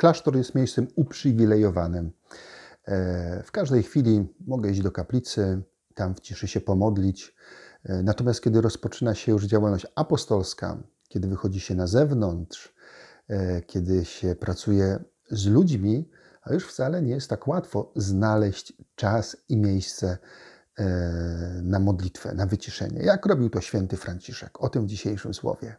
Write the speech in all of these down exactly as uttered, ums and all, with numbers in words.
Klasztor jest miejscem uprzywilejowanym. W każdej chwili mogę iść do kaplicy, tam w ciszy się pomodlić. Natomiast kiedy rozpoczyna się już działalność apostolska, kiedy wychodzi się na zewnątrz, kiedy się pracuje z ludźmi, a już wcale nie jest tak łatwo znaleźć czas i miejsce na modlitwę, na wyciszenie. Jak robił to święty Franciszek? O tym w dzisiejszym słowie.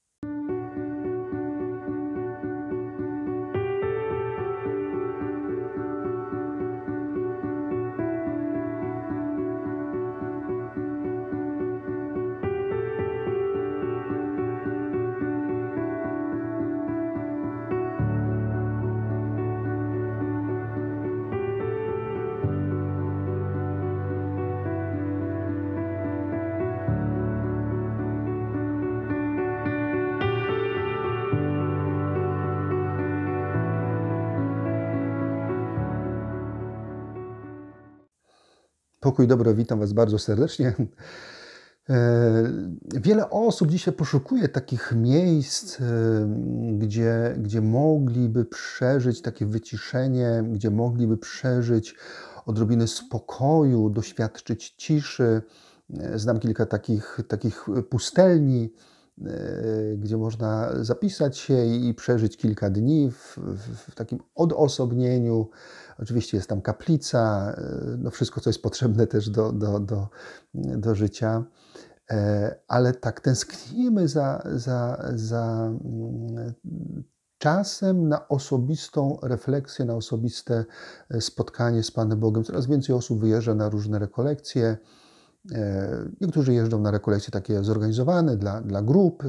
Pokój dobro, witam Was bardzo serdecznie. Wiele osób dzisiaj poszukuje takich miejsc, gdzie, gdzie mogliby przeżyć takie wyciszenie, gdzie mogliby przeżyć odrobinę spokoju, doświadczyć ciszy. Znam kilka takich, takich pustelni, gdzie można zapisać się i przeżyć kilka dni w, w takim odosobnieniu. Oczywiście jest tam kaplica, no wszystko, co jest potrzebne też do, do, do, do życia, ale tak tęsknimy za, za, za czasem na osobistą refleksję, na osobiste spotkanie z Panem Bogiem. Coraz więcej osób wyjeżdża na różne rekolekcje. Niektórzy jeżdżą na rekolekcje takie zorganizowane dla, dla grup,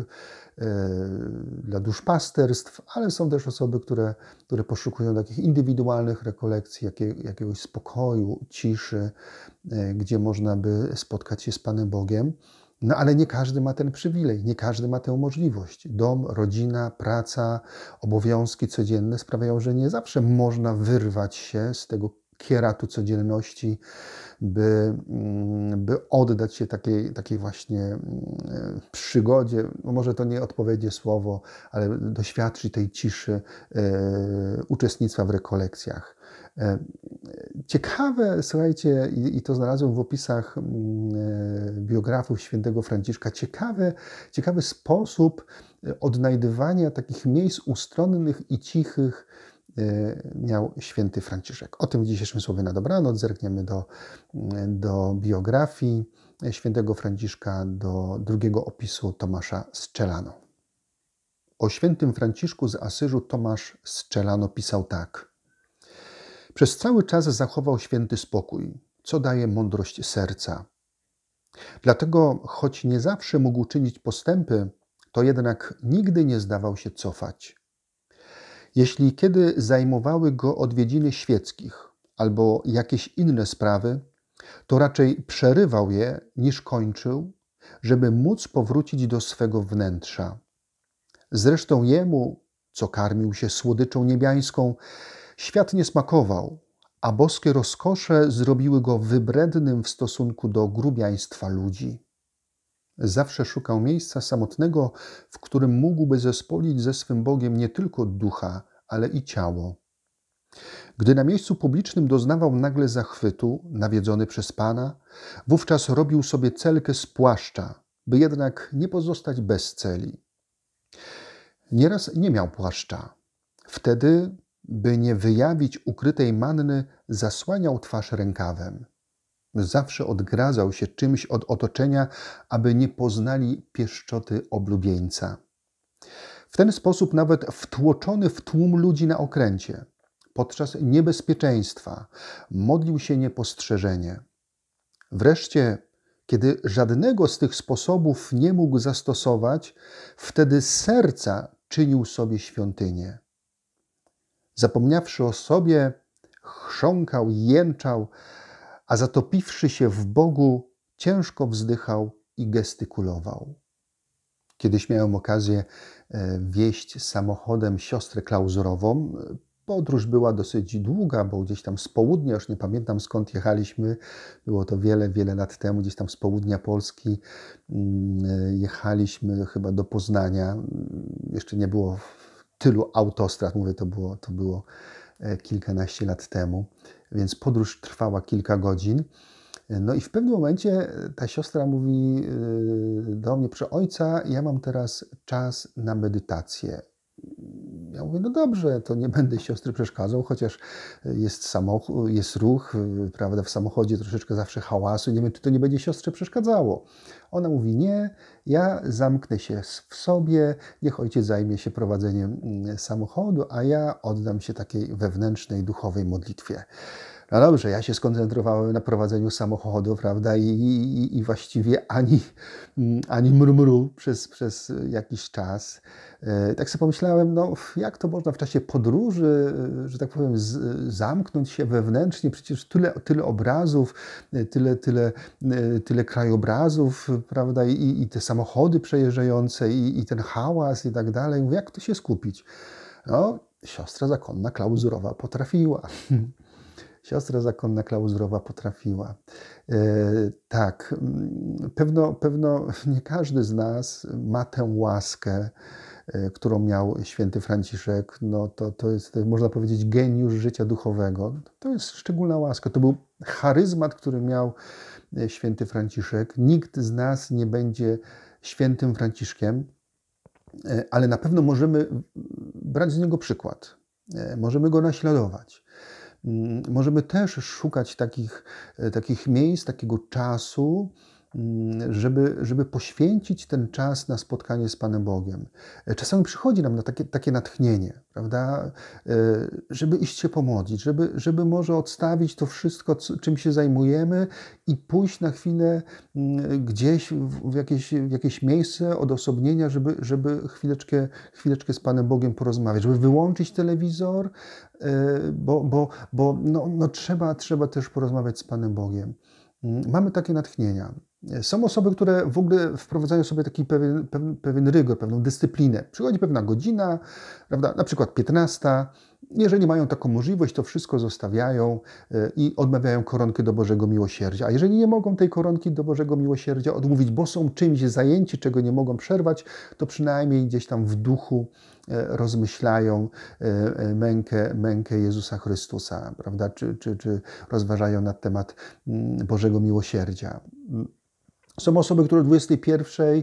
dla duszpasterstw, ale są też osoby, które, które poszukują takich indywidualnych rekolekcji, jakie, jakiegoś spokoju, ciszy, gdzie można by spotkać się z Panem Bogiem. No ale nie każdy ma ten przywilej, nie każdy ma tę możliwość. Dom, rodzina, praca, obowiązki codzienne sprawiają, że nie zawsze można wyrwać się z tego kieratu codzienności, by, by oddać się takiej, takiej właśnie przygodzie, no może to nie odpowiednie słowo, ale doświadczyć tej ciszy, e, uczestnictwa w rekolekcjach. E, ciekawe, słuchajcie, i, i to znalazłem w opisach e, biografów świętego Franciszka, ciekawy, ciekawy sposób odnajdywania takich miejsc ustronnych i cichych miał święty Franciszek. O tym w dzisiejszym słowie na dobranoc. Zerkniemy do, do biografii świętego Franciszka, do drugiego opisu Tomasza z Celano. O świętym Franciszku z Asyżu Tomasz z Celano pisał tak. Przez cały czas zachował święty spokój, co daje mądrość serca. Dlatego, choć nie zawsze mógł czynić postępy, to jednak nigdy nie zdawał się cofać. Jeśli kiedy zajmowały go odwiedziny świeckich albo jakieś inne sprawy, to raczej przerywał je niż kończył, żeby móc powrócić do swego wnętrza. Zresztą jemu, co karmił się słodyczą niebiańską, świat nie smakował, a boskie rozkosze zrobiły go wybrednym w stosunku do grubiaństwa ludzi. Zawsze szukał miejsca samotnego, w którym mógłby zespolić ze swym Bogiem nie tylko ducha, ale i ciało. Gdy na miejscu publicznym doznawał nagle zachwytu, nawiedzony przez Pana, wówczas robił sobie celkę z płaszcza, by jednak nie pozostać bez celi. Nieraz nie miał płaszcza. Wtedy, by nie wyjawić ukrytej manny, zasłaniał twarz rękawem. Zawsze odgradzał się czymś od otoczenia, aby nie poznali pieszczoty oblubieńca. W ten sposób nawet wtłoczony w tłum ludzi na okręcie, podczas niebezpieczeństwa, modlił się niepostrzeżenie. Wreszcie, kiedy żadnego z tych sposobów nie mógł zastosować, wtedy z serca czynił sobie świątynię. Zapomniawszy o sobie, chrząkał i jęczał, a zatopiwszy się w Bogu, ciężko wzdychał i gestykulował. Kiedyś miałem okazję wieźć samochodem siostrę klauzurową. Podróż była dosyć długa, bo gdzieś tam z południa, już nie pamiętam skąd jechaliśmy, było to wiele, wiele lat temu, gdzieś tam z południa Polski jechaliśmy chyba do Poznania. Jeszcze nie było tylu autostrad, mówię, to było, to było kilkanaście lat temu, więc podróż trwała kilka godzin. No i w pewnym momencie ta siostra mówi do mnie: proszę ojca, ja mam teraz czas na medytację. Ja mówię: no dobrze, to nie będę siostry przeszkadzał, chociaż jest samochód, jest ruch, prawda, w samochodzie troszeczkę zawsze hałasu, nie wiem, czy to nie będzie siostrze przeszkadzało. Ona mówi: nie, ja zamknę się w sobie, niech ojciec zajmie się prowadzeniem samochodu, a ja oddam się takiej wewnętrznej, duchowej modlitwie. No dobrze, ja się skoncentrowałem na prowadzeniu samochodu, prawda, i, i, i właściwie ani, ani mrumru przez, przez jakiś czas. Tak sobie pomyślałem, no jak to można w czasie podróży, że tak powiem, z, zamknąć się wewnętrznie, przecież tyle, tyle obrazów, tyle, tyle, tyle krajobrazów, prawda, i, i te samochody przejeżdżające, i, i ten hałas i tak dalej. Mówię, jak to się skupić? No, siostra zakonna klauzurowa potrafiła. Siostra zakonna klauzurowa potrafiła. E, tak, pewno, pewno nie każdy z nas ma tę łaskę, e, którą miał święty Franciszek. No to, to jest, to można powiedzieć, geniusz życia duchowego. To jest szczególna łaska. To był charyzmat, który miał święty Franciszek. Nikt z nas nie będzie świętym Franciszkiem, e, ale na pewno możemy brać z niego przykład. E, możemy go naśladować. Możemy też szukać takich, takich miejsc, takiego czasu, żeby, żeby poświęcić ten czas na spotkanie z Panem Bogiem. Czasami przychodzi nam na takie, takie natchnienie, prawda, żeby iść się pomodlić, żeby, żeby może odstawić to wszystko, czym się zajmujemy i pójść na chwilę gdzieś w jakieś, w jakieś miejsce odosobnienia, żeby, żeby chwileczkę, chwileczkę z Panem Bogiem porozmawiać, żeby wyłączyć telewizor, bo, bo, bo no, no trzeba, trzeba też porozmawiać z Panem Bogiem. Mamy takie natchnienia. Są osoby, które w ogóle wprowadzają sobie taki pewien, pewien, pewien rygor, pewną dyscyplinę. Przychodzi pewna godzina, prawda, na przykład piętnasta. Jeżeli mają taką możliwość, to wszystko zostawiają i odmawiają koronky do Bożego Miłosierdzia. A jeżeli nie mogą tej koronki do Bożego Miłosierdzia odmówić, bo są czymś zajęci, czego nie mogą przerwać, to przynajmniej gdzieś tam w duchu rozmyślają mękę, mękę Jezusa Chrystusa, prawda? Czy, czy, czy rozważają na temat Bożego Miłosierdzia. Są osoby, które o dwudziestej pierwszej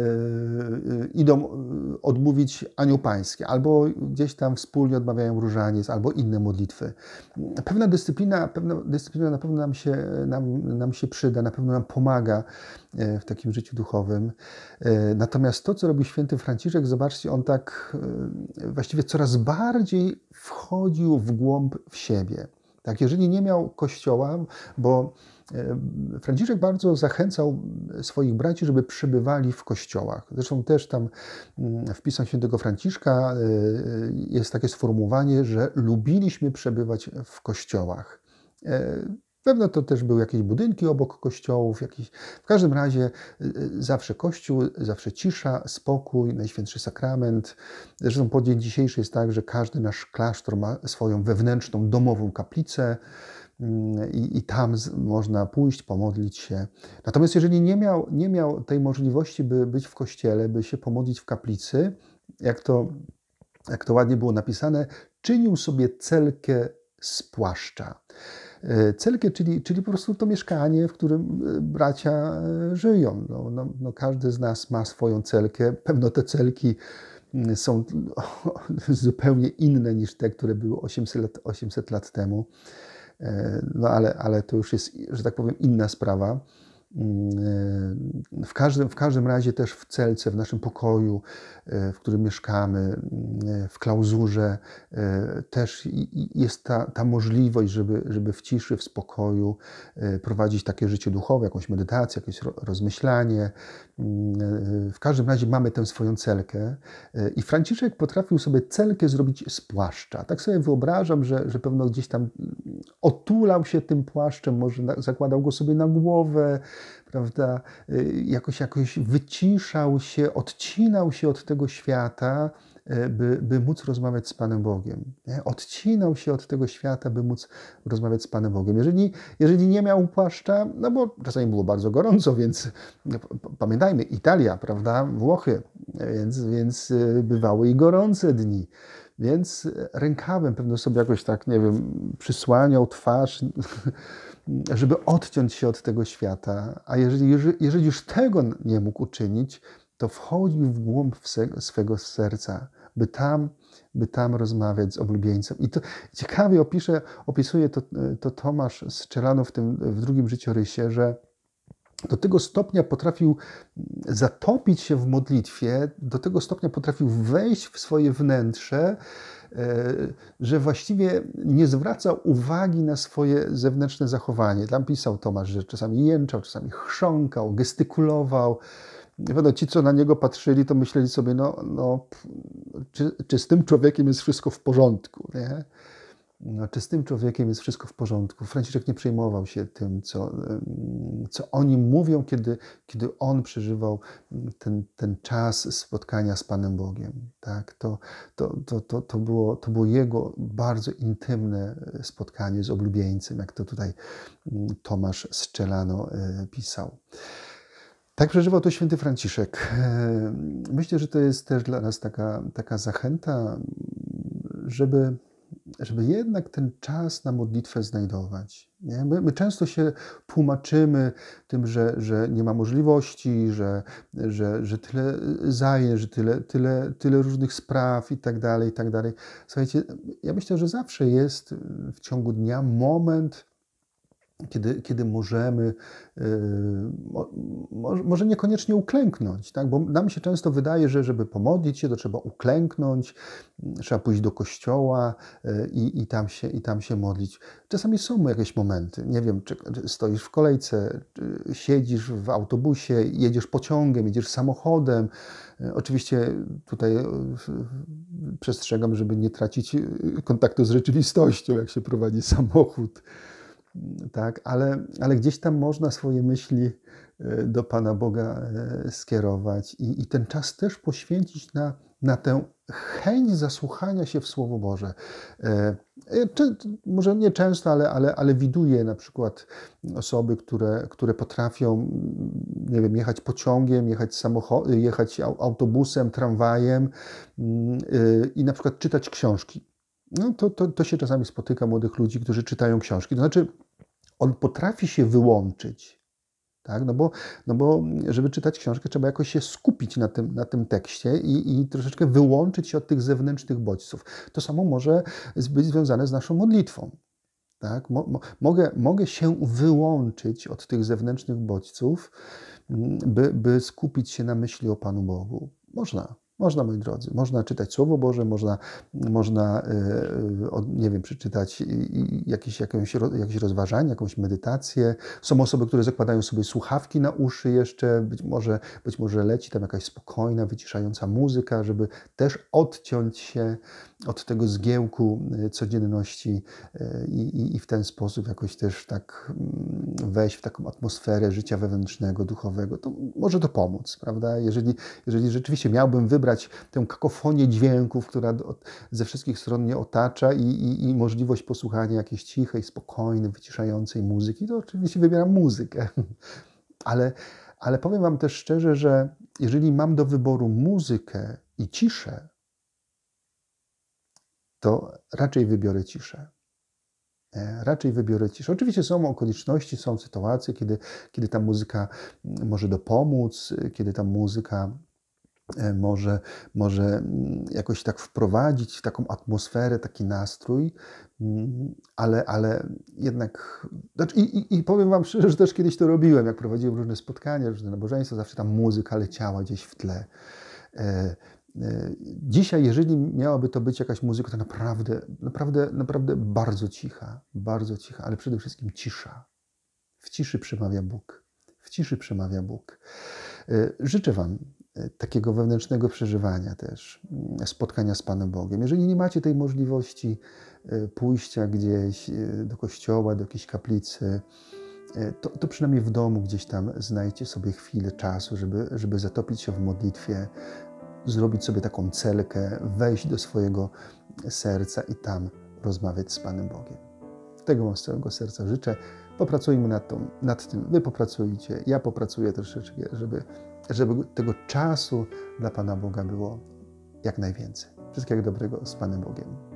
idą odmówić Anioł Pański, albo gdzieś tam wspólnie odmawiają różaniec, albo inne modlitwy. Pewna dyscyplina, pewna dyscyplina na pewno nam się, nam, nam się przyda, na pewno nam pomaga w takim życiu duchowym. Natomiast to, co robił święty Franciszek, zobaczcie, on tak właściwie coraz bardziej wchodził w głąb w siebie. Tak, jeżeli nie miał kościoła, bo Franciszek bardzo zachęcał swoich braci, żeby przebywali w kościołach. Zresztą też tam w pismach świętego Franciszka jest takie sformułowanie, że lubiliśmy przebywać w kościołach. Pewno to też były jakieś budynki obok kościołów, jakieś... w każdym razie zawsze kościół, zawsze cisza, spokój, Najświętszy Sakrament. Zresztą po dzień dzisiejszy jest tak, że każdy nasz klasztor ma swoją wewnętrzną, domową kaplicę i, i tam można pójść, pomodlić się. Natomiast jeżeli nie miał, nie miał tej możliwości, by być w kościele, by się pomodlić w kaplicy, jak to, jak to ładnie było napisane, czynił sobie celkę z płaszcza. Celkę, czyli, czyli po prostu to mieszkanie, w którym bracia żyją. No, no, no każdy z nas ma swoją celkę. Pewno te celki są zupełnie inne niż te, które były osiemset lat, osiemset lat temu. No ale, ale to już jest, że tak powiem, inna sprawa. W każdym, w każdym razie też w celce, w naszym pokoju, w którym mieszkamy, w klauzurze też jest ta, ta możliwość, żeby, żeby w ciszy, w spokoju prowadzić takie życie duchowe, jakąś medytację, jakieś rozmyślanie. W każdym razie mamy tę swoją celkę i Franciszek potrafił sobie celkę zrobić z płaszcza. Tak sobie wyobrażam, że, że pewno gdzieś tam otulał się tym płaszczem, może zakładał go sobie na głowę, prawda, jakoś, jakoś wyciszał się, odcinał się od tego świata, by, by móc rozmawiać z Panem Bogiem. Nie? Odcinał się od tego świata, by móc rozmawiać z Panem Bogiem. Jeżeli, jeżeli nie miał płaszcza, no bo czasami było bardzo gorąco, więc no, pamiętajmy, Italia, prawda, Włochy, więc, więc bywały i gorące dni. Więc rękawem pewno sobie jakoś tak, nie wiem, przysłaniał twarz, żeby odciąć się od tego świata. A jeżeli, jeżeli już tego nie mógł uczynić, to wchodził w głąb swego serca, by tam, by tam rozmawiać z oblubieńcem. I to ciekawie opisze, opisuje to, to Tomasz Scelano w tym w drugim życiorysie, że do tego stopnia potrafił zatopić się w modlitwie, do tego stopnia potrafił wejść w swoje wnętrze, że właściwie nie zwracał uwagi na swoje zewnętrzne zachowanie. Tam pisał Tomasz, że czasami jęczał, czasami chrząkał, gestykulował. Wiadomo, ci, co na niego patrzyli, to myśleli sobie, no, no czy, czy z tym człowiekiem jest wszystko w porządku, nie? No, czy z tym człowiekiem jest wszystko w porządku? Franciszek nie przejmował się tym, co, co oni mówią, kiedy, kiedy on przeżywał ten, ten czas spotkania z Panem Bogiem. Tak? To, to, to, to, to, było, to było jego bardzo intymne spotkanie z oblubieńcem, jak to tutaj Tomasz Scelano pisał. Tak przeżywał to święty Franciszek. Myślę, że to jest też dla nas taka, taka zachęta, żeby żeby jednak ten czas na modlitwę znajdować. Nie? My, my często się tłumaczymy tym, że, że nie ma możliwości, że, że, że tyle zajęć, że tyle, tyle, tyle różnych spraw i tak dalej, i tak dalej. Słuchajcie, ja myślę, że zawsze jest w ciągu dnia moment, Kiedy, kiedy możemy, yy, mo, może niekoniecznie uklęknąć, tak? Bo nam się często wydaje, że żeby pomodlić się, to trzeba uklęknąć, trzeba pójść do kościoła yy, i, tam się, i tam się modlić. Czasami są jakieś momenty, nie wiem, czy, czy stoisz w kolejce, czy siedzisz w autobusie, jedziesz pociągiem, jedziesz samochodem. Yy, oczywiście tutaj yy, przestrzegam, żeby nie tracić kontaktu z rzeczywistością, jak się prowadzi samochód. Tak, ale, ale gdzieś tam można swoje myśli do Pana Boga skierować i, i ten czas też poświęcić na, na tę chęć zasłuchania się w Słowo Boże. Czy, może nie często, ale, ale, ale widuję na przykład osoby, które, które potrafią, nie wiem, jechać pociągiem, jechać samochodem, jechać autobusem, tramwajem i na przykład czytać książki. No to, to, to się czasami spotyka młodych ludzi, którzy czytają książki. To znaczy, on potrafi się wyłączyć, tak? No bo, no bo żeby czytać książkę, trzeba jakoś się skupić na tym, na tym tekście i, i troszeczkę wyłączyć się od tych zewnętrznych bodźców. To samo może być związane z naszą modlitwą. Tak? Mo, mo, mogę, mogę się wyłączyć od tych zewnętrznych bodźców, by, by skupić się na myśli o Panu Bogu. Można. Można, moi drodzy, można czytać Słowo Boże, można, można nie wiem, przeczytać jakieś, jakieś, jakieś rozważanie, jakąś medytację. Są osoby, które zakładają sobie słuchawki na uszy jeszcze, być może, być może leci tam jakaś spokojna, wyciszająca muzyka, żeby też odciąć się od tego zgiełku codzienności i, i, i w ten sposób jakoś też tak wejść w taką atmosferę życia wewnętrznego, duchowego. To może to pomóc, prawda? Jeżeli, jeżeli rzeczywiście miałbym wybrać tę kakofonię dźwięków, która ze wszystkich stron mnie otacza i, i, i możliwość posłuchania jakiejś cichej, spokojnej, wyciszającej muzyki, to oczywiście wybieram muzykę. Ale, ale powiem Wam też szczerze, że jeżeli mam do wyboru muzykę i ciszę, to raczej wybiorę ciszę. Raczej wybiorę ciszę. Oczywiście są okoliczności, są sytuacje, kiedy, kiedy ta muzyka może dopomóc, kiedy ta muzyka może, może jakoś tak wprowadzić w taką atmosferę, taki nastrój, ale, ale jednak... Znaczy, i, i, I powiem Wam szczerze, że też kiedyś to robiłem, jak prowadziłem różne spotkania, różne nabożeństwa, zawsze ta muzyka leciała gdzieś w tle. Dzisiaj, jeżeli miałaby to być jakaś muzyka, to naprawdę, naprawdę, naprawdę bardzo cicha, bardzo cicha, ale przede wszystkim cisza. W ciszy przemawia Bóg. W ciszy przemawia Bóg. Życzę Wam takiego wewnętrznego przeżywania też, spotkania z Panem Bogiem. Jeżeli nie macie tej możliwości pójścia gdzieś do kościoła, do jakiejś kaplicy, to, to przynajmniej w domu gdzieś tam znajdźcie sobie chwilę czasu, żeby, żeby zatopić się w modlitwie, zrobić sobie taką celkę, wejść do swojego serca i tam rozmawiać z Panem Bogiem. Tego Wam z całego serca życzę. Popracujmy nad, tą, nad tym. Wy popracujcie, ja popracuję troszeczkę, żeby, żeby tego czasu dla Pana Boga było jak najwięcej. Wszystkiego dobrego z Panem Bogiem.